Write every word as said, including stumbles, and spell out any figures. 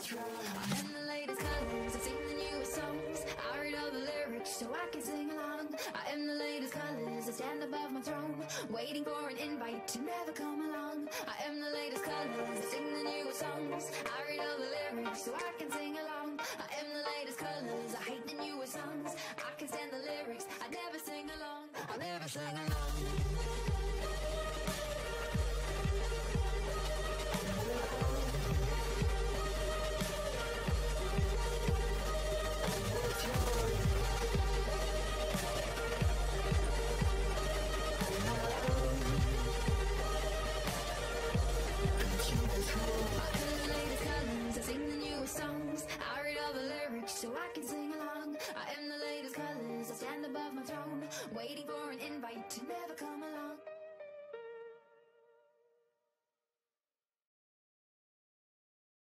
I am the latest colors, I sing the newest songs. I read all the lyrics so I can sing along. I am the latest colors, I stand above my throne, waiting for an invite to never come along. I am the latest colors, I sing the newest songs. I read all the lyrics so I can sing along. I am the latest colors, I hate the newest songs. I can stand the lyrics, I never sing along. I never sing along.